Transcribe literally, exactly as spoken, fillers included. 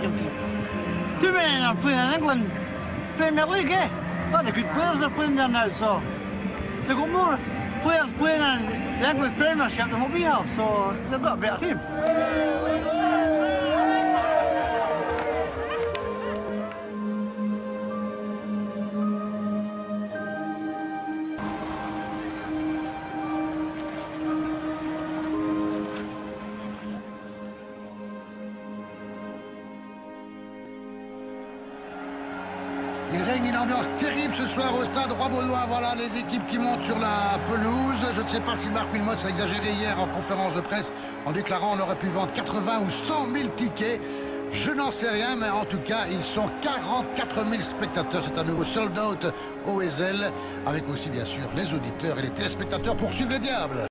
champion. Two men are playing in England Premier League, eh? Well, the good players are playing there now, so they've got more players playing in the English Premiership than what we have, so they've got a better team. Il règne une ambiance terrible ce soir au stade Roi-Baudouin. Voilà les équipes qui montent sur la pelouse. Je ne sais pas si Marc Wilmots a exagéré hier en conférence de presse en déclarant qu'on aurait pu vendre quatre-vingts ou cent mille tickets. Je n'en sais rien, mais en tout cas, ils sont quarante-quatre mille spectateurs. C'est un nouveau sold-out au Ezel, avec aussi bien sûr les auditeurs et les téléspectateurs pour suivre les diables.